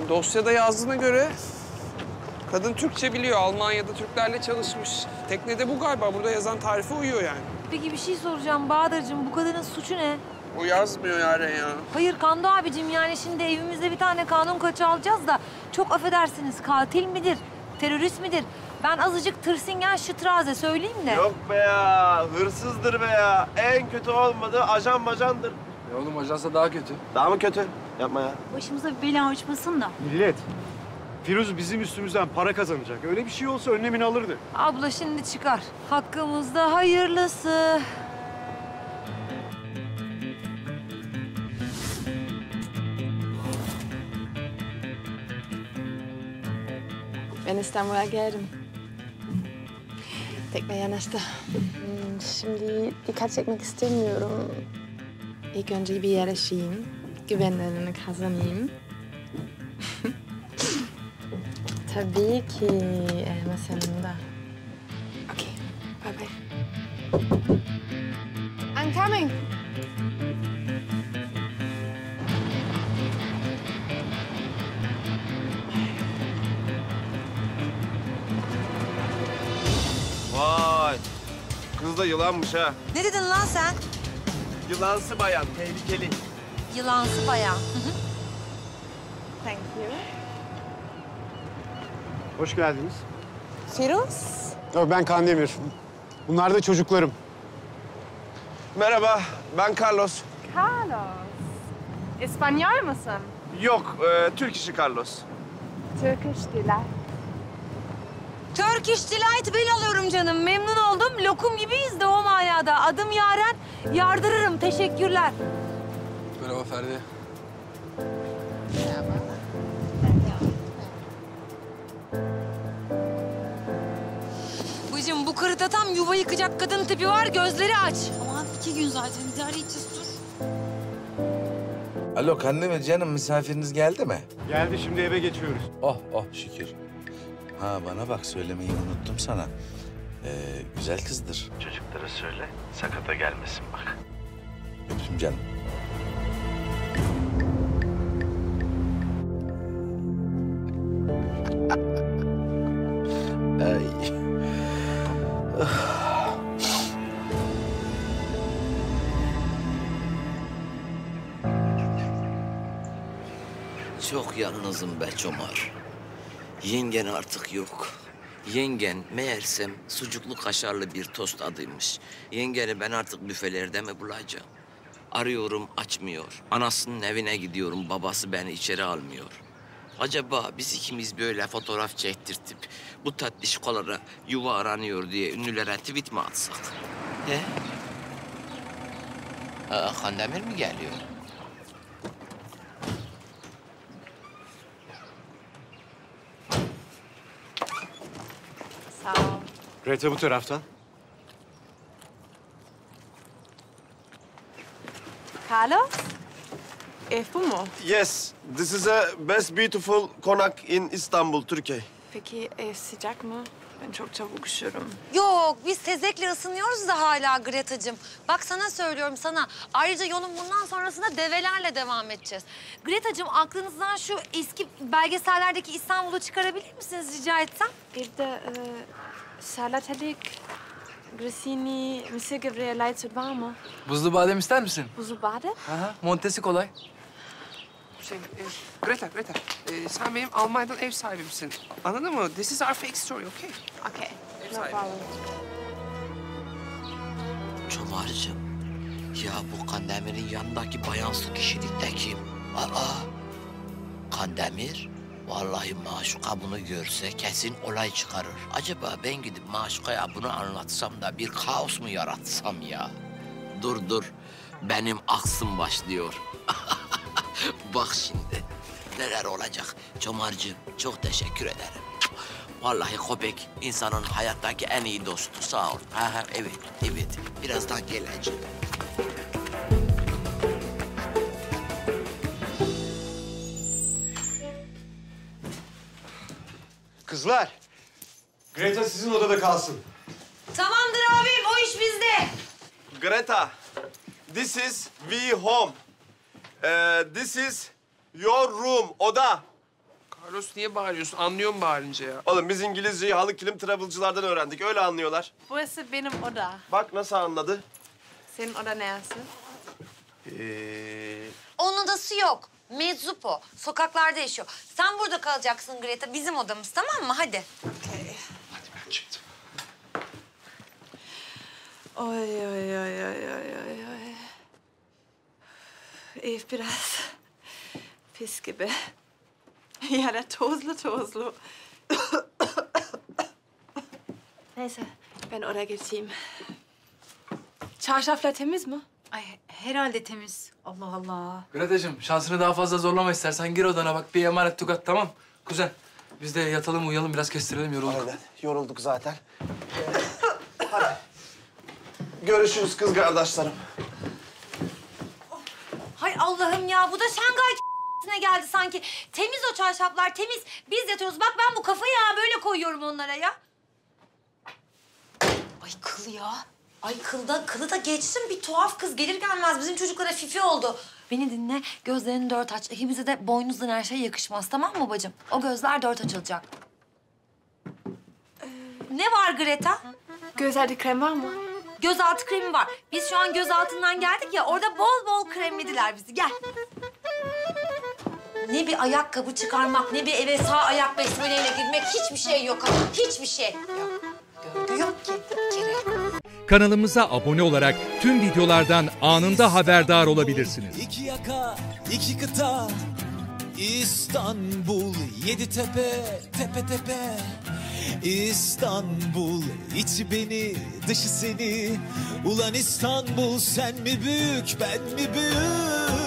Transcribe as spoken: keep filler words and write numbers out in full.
Dosyada yazdığına göre kadın Türkçe biliyor. Almanya'da Türklerle çalışmış. Teknede bu galiba. Burada yazan tarife uyuyor yani. Peki bir şey soracağım Bahadır'cığım. Bu kadının suçu ne? O yazmıyor Yaren ya. Hayır Kando abicim, yani şimdi evimizde bir tane kanun kaçı alacağız da çok affedersiniz, katil midir, terörist midir? Ben azıcık tırsingen şıtraze söyleyeyim de. Yok be ya, hırsızdır be ya. En kötü olmadı, ajan majandır. Ya oğlum ajansa daha kötü. Daha mı kötü? Yapma ya. Başımıza bir bela uçmasın da. Millet, Firuz bizim üstümüzden para kazanacak. Öyle bir şey olsa önlemini alırdı. Abla şimdi çıkar. Hakkımızda hayırlısı. Ben İstanbul'a geldim. Tekne yanaştı. Hmm, Şimdi dikkat çekmek istemiyorum. İlk önce bir yerleşeyim. Güvenlerini kazanayım. Tabii ki elma senin de. Okay, bye bye. I'm coming. Vay, kız da yılanmış ha. Ne dedin lan sen? Yılansı bayan, tehlikeli. Yılansı bayağı. Thank you. Hoş geldiniz. Firuz? Ben Kandemir. Bunlar da çocuklarım. Merhaba, ben Carlos. Carlos. İspanyol musun? Yok, e, Türk işi Carlos. Turkish delight. Turkish Delight ben alıyorum canım. Memnun oldum. Lokum gibiyiz de o manada. Adım Yaren. Yardırırım. Teşekkürler. Merhaba Ferdi. Bıcım bu kırıta tam yuva yıkacak kadın tipi var. Gözleri aç. Aman iki gün zaten idare edeceğiz, dur. Alo Kandemir canım, misafiriniz geldi mi? Geldi, şimdi eve geçiyoruz. Oh oh şükür. Ha bana bak, söylemeyi unuttum sana. Ee, güzel kızdır. Çocuklara söyle, sakata gelmesin bak. Öptüm canım. Ay. Çok yalnızım be Çomar. Yengen artık yok. Yengen meğersem sucuklu kaşarlı bir tost adıymış. Yengeni ben artık büfelerde mi bulacağım? Arıyorum, açmıyor. Anasının evine gidiyorum, babası beni içeri almıyor. Acaba biz ikimiz böyle fotoğraf çektirtip bu tatlışkolara yuva aranıyor diye ünlülere tweet mi atsak? He? Aa, Kandemir mi geliyor? Sağ ol. Greta bu taraftan. Carlos? Ev bu mu? Yes, this is a best beautiful konak in Istanbul, Türkiye. Peki ev sıcak mı? Ben çok çabuk üşürüm. Yok, biz tezekle ısınıyoruz da hala Greta'cığım. Bak sana söylüyorum sana. Ayrıca yolun bundan sonrasında develerle devam edeceğiz. Greta'cığım aklınızdan şu eski belgesellerdeki İstanbul'u çıkarabilir misiniz rica etsem? Evde e, salatalık, grissini, mısır gevreği light süt var mı? Buzlu badem ister misin? Buzlu badem? Aha, Montesi kolay. Şey, e, Greta, Greta. E, sen benim Almanya'dan ev sahibimsin. Anladın mı? This is our fake story, okay? Okay, no sahibi. problem. Çomarcığım, ya bu Kandemir'in yanındaki bayansı kişilik de kim? Aa, Kandemir, vallahi Maşuka bunu görse kesin olay çıkarır. Acaba ben gidip Maşuka'ya bunu anlatsam da bir kaos mu yaratsam ya? Dur dur, benim aksım başlıyor. Bak şimdi neler olacak. Çomarcığım çok teşekkür ederim. Vallahi köpek insanın hayattaki en iyi dostu. Sağ ol. Ha, ha, evet, evet. Birazdan geleceğim. Kızlar, Greta sizin odada kalsın. Tamamdır abim, o iş bizde. Greta, this is we home. Uh, this is your room, oda. Carlos niye bağırıyorsun? Anlıyorum bağırınca ya. Oğlum biz İngilizceyi halı kilim travelcılardan öğrendik. Öyle anlıyorlar. Burası benim oda. Bak nasıl anladı. Senin oda neresi? Ee, Onun odası yok. Meczup o. Sokaklarda yaşıyor. Sen burada kalacaksın Greta. Bizim odamız, tamam mı? Hadi. Oy oy oy oy oy oy oy. Ev biraz pis gibi. Ya da tozlu tozlu. Neyse ben oraya geçeyim. Çarşaflar temiz mi? Ay herhalde temiz. Allah Allah. Greta'cığım şansını daha fazla zorlama istersen. Gir odana bak bir emanet tukat tamam. Kuzen biz de yatalım uyuyalım biraz kestirelim yorulduk. aynen. Yorulduk zaten. Hadi. Görüşürüz kız kardeşlerim. Hay Allah'ım ya, bu da Şangay ne geldi sanki. Temiz o çarşaflar, temiz. Biz yatıyoruz. Bak ben bu kafayı ya böyle koyuyorum onlara ya. Ay kıl ya. Ay kılda, kılı da geçtim. Bir tuhaf kız gelir gelmez bizim çocuklara fifi oldu. Beni dinle, gözlerini dört aç. İkimize de boynuzdan her şey yakışmaz, tamam mı bacım? O gözler dört açılacak. Ne var Greta? Gözlerde krem var mı? Gözaltı kremi var. Biz şu an gözaltından geldik ya, orada bol bol kremlediler bizi. Gel. Ne bir ayakkabı çıkarmak, ne bir eve sağ ayak besmeleyle girmek, hiçbir şey yok ama. Hiçbir şey yok. Görgü yok ki bir kere. Kanalımıza abone olarak tüm videolardan anında haberdar olabilirsiniz. İki yaka, iki kıta, İstanbul, yedi tepe, tepe tepe. İstanbul, içi beni, dışı seni. Ulan İstanbul, sen mi büyük, ben mi büyük?